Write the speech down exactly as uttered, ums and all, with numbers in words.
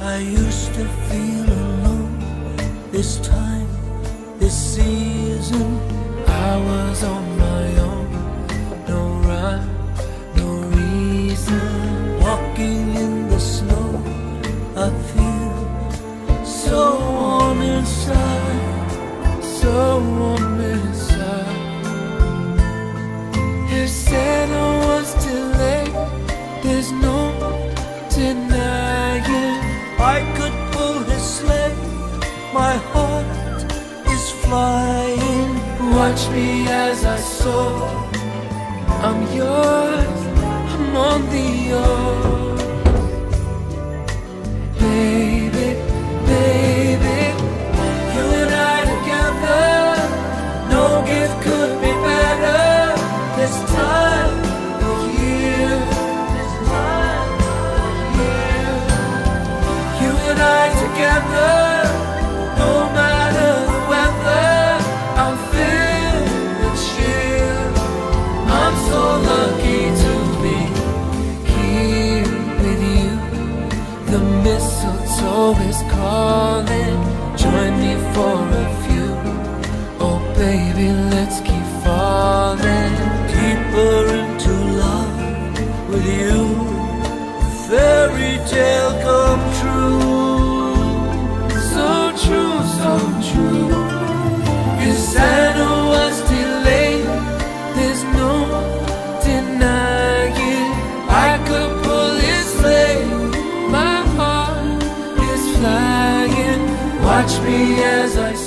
I used to feel alone. This time, this season, I was on my own. No rhyme, no reason. Walking in the snow, I feel so warm inside, so warm inside. You said I was delayed, there's no denying. I could pull his sleigh, my heart is flying. Watch me as I soar, I'm yours, I'm on the earth. Baby, baby, you and I together, no gift could be better. This time of year, this time of year, you and I together, no matter the weather, I'm feeling the chill. I'm so lucky to be here with you. The mistletoe is calling, join me for a few. Oh baby, let's keep falling deeper into love with you. Fairy tale come true, so true, so true. You Santa was delayed, there's no denying. I could pull his sleigh, my heart is flying. Watch me as I